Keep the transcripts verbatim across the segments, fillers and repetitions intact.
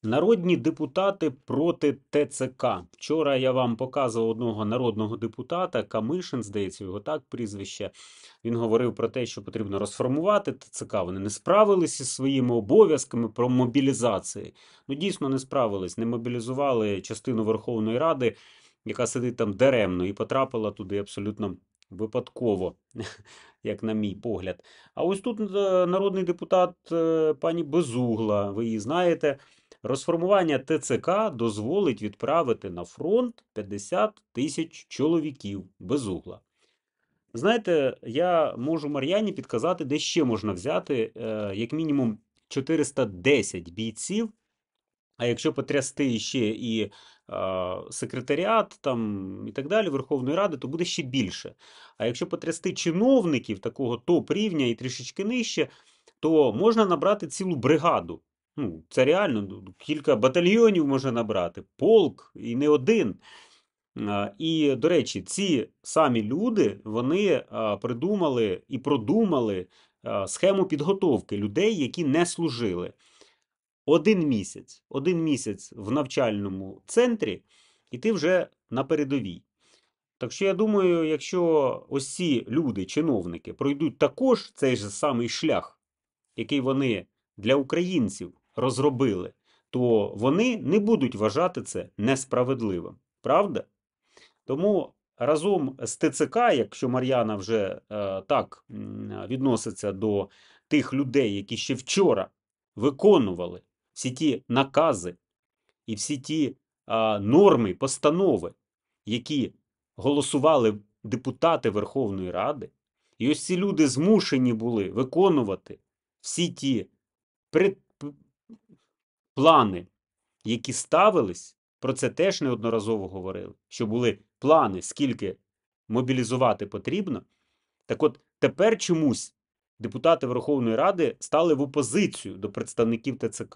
Народні депутати проти ТЦК. Вчора я вам показував одного народного депутата, Камишин, здається, його так прізвище. Він говорив про те, що потрібно розформувати ТЦК. Вони не справилися зі своїми обов'язками про мобілізацію. Ну, дійсно, не справились. Не мобілізували частину Верховної Ради, яка сидить там даремно, і потрапила туди абсолютно випадково, як на мій погляд. А ось тут е, народний депутат е, пані Безугла, ви її знаєте. Розформування ТЦК дозволить відправити на фронт п'ятдесят тисяч чоловіків без угла. Знаєте, я можу Мар'яні підказати, де ще можна взяти, е, як мінімум, чотириста десять бійців. А якщо потрясти ще і е, секретаріат там, і так далі Верховної Ради, то буде ще більше. А якщо потрясти чиновників такого топ-рівня і трішечки нижче, то можна набрати цілу бригаду. Ну, це реально кілька батальйонів можна набрати, полк і не один. І, до речі, ці самі люди, вони придумали і продумали схему підготовки людей, які не служили. Один місяць, один місяць в навчальному центрі, і ти вже на передовій. Так що я думаю, якщо ось ці люди, чиновники, пройдуть також цей же самий шлях, який вони для українців розробили, то вони не будуть вважати це несправедливим. Правда? Тому разом з ТЦК, якщо Мар'яна вже е, так відноситься до тих людей, які ще вчора виконували всі ті накази і всі ті е, норми, постанови, які голосували депутати Верховної Ради, і ось ці люди змушені були виконувати всі ті плани, які ставились, про це теж неодноразово говорили, що були плани, скільки мобілізувати потрібно. Так от тепер чомусь депутати Верховної Ради стали в опозицію до представників ТЦК.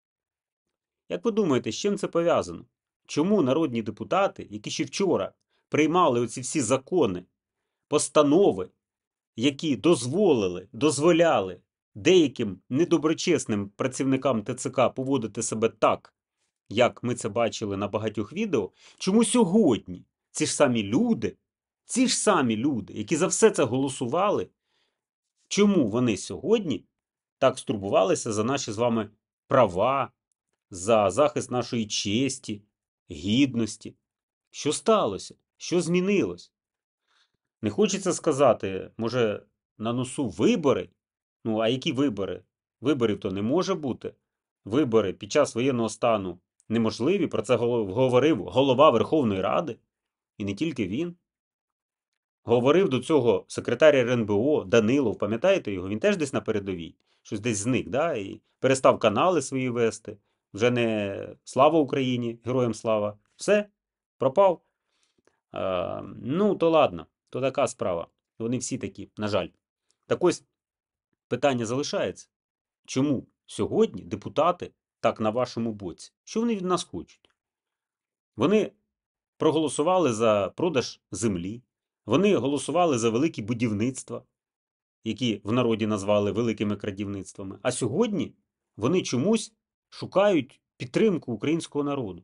Як ви думаєте, з чим це пов'язано? Чому народні депутати, які ще вчора приймали оці всі закони, постанови, які дозволили, дозволяли деяким недоброчесним працівникам ТЦК поводити себе так, як ми це бачили на багатьох відео, чому сьогодні ці ж самі люди, ці ж самі люди, які за все це голосували, чому вони сьогодні так стурбувалися за наші з вами права, за захист нашої честі, гідності? Що сталося? Що змінилось? Не хочеться сказати, може, на носу вибори? Ну, а які вибори? Виборів то не може бути. Вибори під час воєнного стану неможливі, про це говорив голова Верховної Ради, і не тільки він. Говорив до цього секретар РНБО Данилов, пам'ятаєте його? Він теж десь на передовій, щось десь зник, да? І перестав канали свої вести. Вже не слава Україні, героям слава. Все, пропав. А, ну, то ладно, то така справа. Вони всі такі, на жаль. Так ось питання залишається. Чому сьогодні депутати так на вашому боці? Що вони від нас хочуть? Вони проголосували за продаж землі, вони голосували за великі будівництва, які в народі назвали великими крадівництвами. А сьогодні вони чомусь шукають підтримку українського народу.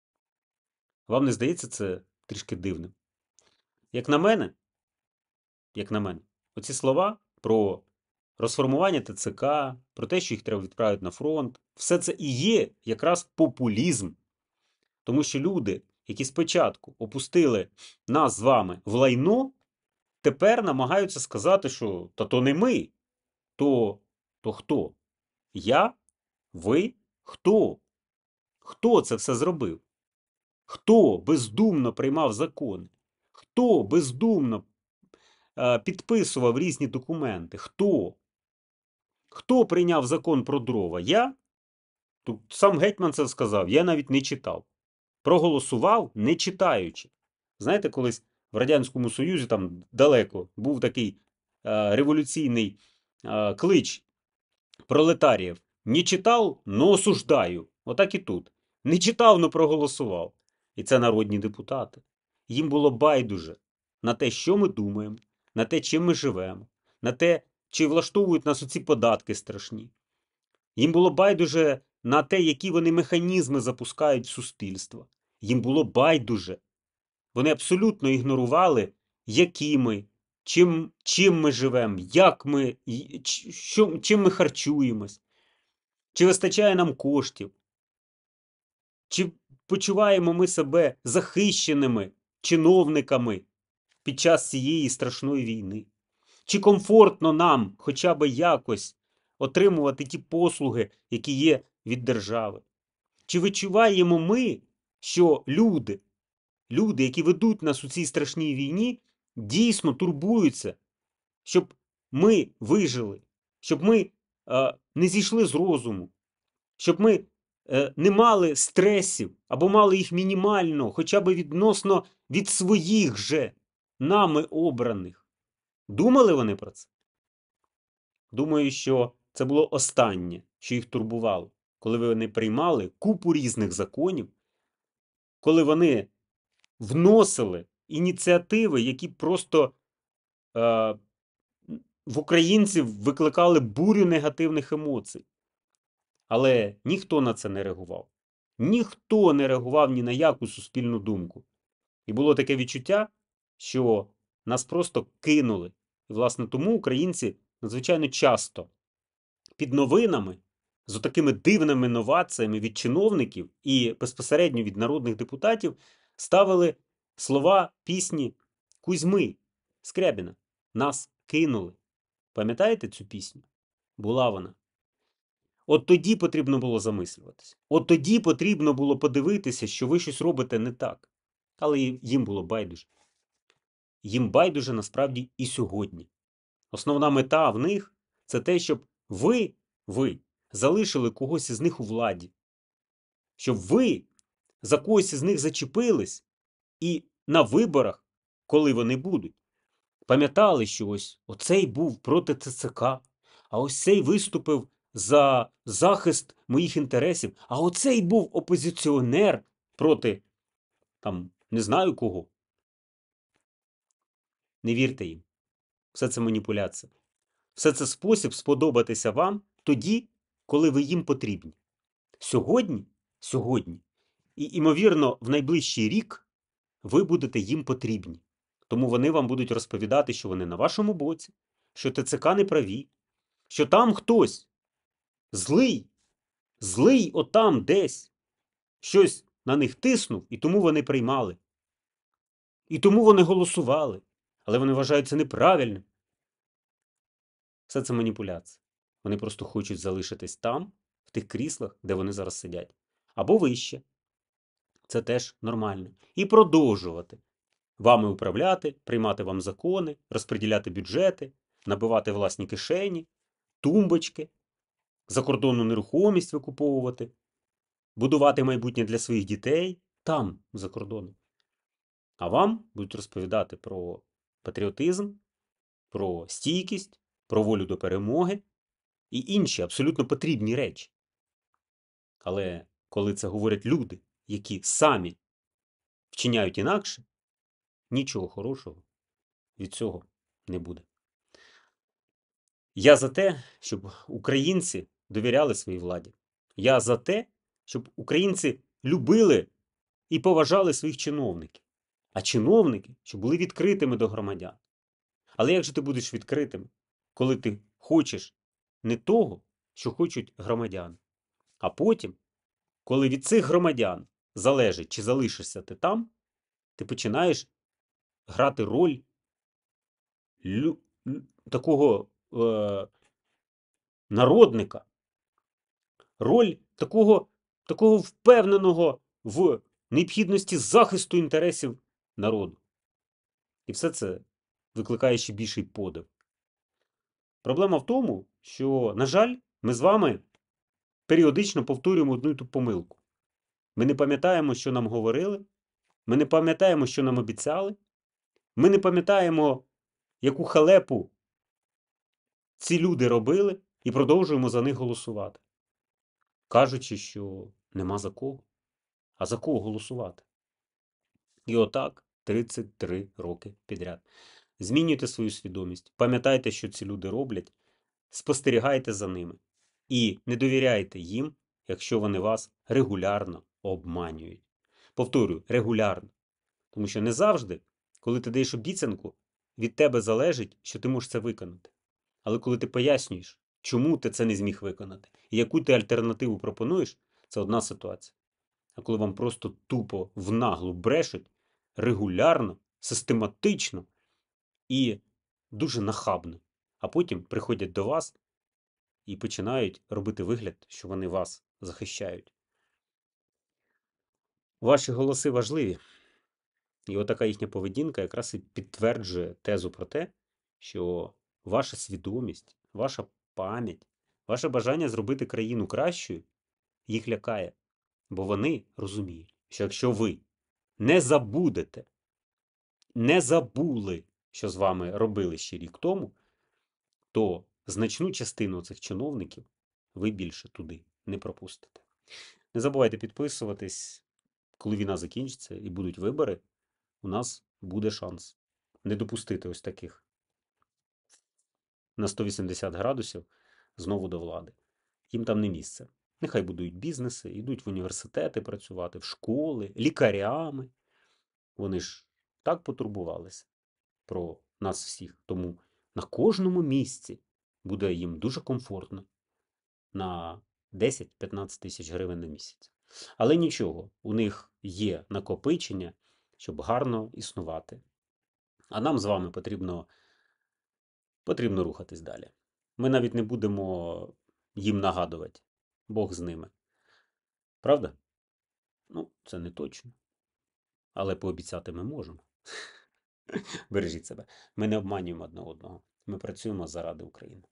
Вам не здається це трішки дивним? Як на мене, як на мене, оці слова про розформування ТЦК, про те, що їх треба відправити на фронт, все це і є якраз популізм. Тому що люди, які спочатку опустили нас з вами в лайно, тепер намагаються сказати, що та то не ми, то, то хто? Я? Ви? Хто? Хто це все зробив? Хто бездумно приймав закони? Хто бездумно е, підписував різні документи? Хто? Хто прийняв закон про дрова? Я? Тут сам гетьман це сказав, я навіть не читав. Проголосував, не читаючи. Знаєте, колись в Радянському Союзі, там далеко, був такий е, революційний е, клич пролетаріїв. Не читав, но осуждаю. Отак і тут. Не читав, но проголосував. І це народні депутати. Їм було байдуже на те, що ми думаємо, на те, чим ми живемо, на те, чи влаштовують нас оці податки страшні. Їм було байдуже на те, які вони механізми запускають в суспільство. Їм було байдуже. Вони абсолютно ігнорували, які ми, чим, чим ми живемо, як ми, що, чим ми харчуємось, чи вистачає нам коштів, чи почуваємо ми себе захищеними чиновниками під час цієї страшної війни. Чи комфортно нам хоча б якось отримувати ті послуги, які є від держави? Чи відчуваємо ми, що люди, люди, які ведуть нас у цій страшній війні, дійсно турбуються, щоб ми вижили, щоб ми е, не зійшли з розуму, щоб ми е, не мали стресів або мали їх мінімально, хоча б відносно від своїх же нами обраних? Думали вони про це? Думаю, що це було останнє, що їх турбувало, коли вони приймали купу різних законів, коли вони вносили ініціативи, які просто е, в українців викликали бурю негативних емоцій. Але ніхто на це не реагував. Ніхто не реагував ні на яку суспільну думку. І було таке відчуття, що нас просто кинули. І, власне, тому українці надзвичайно часто під новинами з такими дивними новаціями від чиновників і безпосередньо від народних депутатів ставили слова пісні Кузьми Скрябіна. Нас кинули. Пам'ятаєте цю пісню? Була вона. От тоді потрібно було замислюватися. От тоді потрібно було подивитися, що ви щось робите не так. Але їм було байдуже. Їм байдуже насправді і сьогодні. Основна мета в них – це те, щоб ви, ви залишили когось із них у владі. Щоб ви за когось із них зачепились і на виборах, коли вони будуть, пам'ятали, що ось оцей був проти ТЦК, а ось цей виступив за захист моїх інтересів, а оцей був опозиціонер проти, там, не знаю кого. Не вірте їм. Все це маніпуляція. Все це спосіб сподобатися вам тоді, коли ви їм потрібні. Сьогодні, сьогодні, і, ймовірно, в найближчий рік ви будете їм потрібні. Тому вони вам будуть розповідати, що вони на вашому боці, що ТЦК не праві, що там хтось злий, злий отам десь, щось на них тиснув, і тому вони приймали. І тому вони голосували. Але вони вважають це неправильним. Все це маніпуляція. Вони просто хочуть залишитись там, в тих кріслах, де вони зараз сидять. Або вище. Це теж нормально. І продовжувати вами управляти, приймати вам закони, розподіляти бюджети, набивати власні кишені, тумбочки, закордонну нерухомість викуповувати, будувати майбутнє для своїх дітей там, за кордоном. А вам будуть розповідати про патріотизм, про стійкість, про волю до перемоги і інші абсолютно потрібні речі. Але коли це говорять люди, які самі вчиняють інакше, нічого хорошого від цього не буде. Я за те, щоб українці довіряли своїй владі. Я за те, щоб українці любили і поважали своїх чиновників. А чиновники, щоб були відкритими до громадян. Але як же ти будеш відкритим, коли ти хочеш не того, що хочуть громадяни? А потім, коли від цих громадян залежить, чи залишишся ти там, ти починаєш грати роль лю... такого е... народника, роль такого, такого впевненого в необхідності захисту інтересів народу. І все це викликає ще більший подив. Проблема в тому, що, на жаль, ми з вами періодично повторюємо одну і ту помилку. Ми не пам'ятаємо, що нам говорили, ми не пам'ятаємо, що нам обіцяли, ми не пам'ятаємо, яку халепу ці люди робили, і продовжуємо за них голосувати. Кажучи, що нема за кого. А за кого голосувати? І отак тридцять три роки підряд. Змінюйте свою свідомість, пам'ятайте, що ці люди роблять, спостерігайте за ними і не довіряйте їм якщо вони вас регулярно обманюють. Повторюю, регулярно. Тому що не завжди, коли ти даєш обіцянку, від тебе залежить, що ти можеш це виконати. Але коли ти пояснюєш, чому ти це не зміг виконати, і яку ти альтернативу пропонуєш, це одна ситуація. А коли вам просто тупо в наглу брешуть регулярно, систематично і дуже нахабно, а потім приходять до вас і починають робити вигляд, що вони вас захищають. Ваші голоси важливі. І отака їхня поведінка якраз і підтверджує тезу про те, що ваша свідомість, ваша пам'ять, ваше бажання зробити країну кращою їх лякає. Бо вони розуміють, що якщо ви не забудете, не забули, що з вами робили ще рік тому, то значну частину цих чиновників ви більше туди не пропустите. Не забувайте підписуватись, коли війна закінчиться і будуть вибори, у нас буде шанс не допустити ось таких на сто вісімдесят градусів знову до влади. Їм там не місце. Нехай будують бізнеси, йдуть в університети працювати, в школи, лікарями. Вони ж так потурбувалися про нас всіх. Тому на кожному місці буде їм дуже комфортно на десять-п'ятнадцять тисяч гривень на місяць. Але нічого, у них є накопичення, щоб гарно існувати. А нам з вами потрібно, потрібно рухатись далі. Ми навіть не будемо їм нагадувати. Бог з ними. Правда? Ну, це не точно. Але пообіцяти ми можемо. Бережіть себе. Ми не обманюємо одне одного. Ми працюємо заради України.